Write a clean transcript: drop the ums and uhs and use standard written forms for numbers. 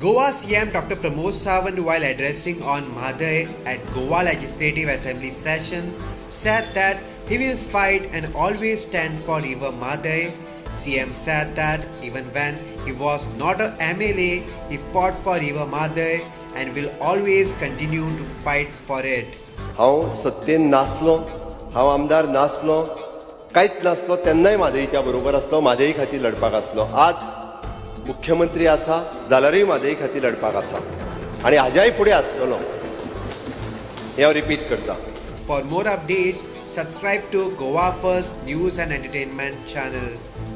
Goa CM Dr. Pramod Sawant, while addressing on Mhadei at Goa Legislative Assembly session, said that he will fight and always stand for River Mhadei. CM said that even when he was not a MLA, he fought for River Mhadei and will always continue to fight for it. हांव सत्तेन नासलो, हांव आमदार नासलो, कांयच नासलो तेन्नाय म्हादेईच्या बरोबर आसलो, म्हादेई खातीर लढपाक आसलो. आज मुख्यमंत्री आसा जाल्यारूय म्हादेई खातीर लढपाक आसा आनी हाज्याय फुडें आसतलो. हें हांव रिपीट करता. For more updates, subscribe to Goa First News and Entertainment channel.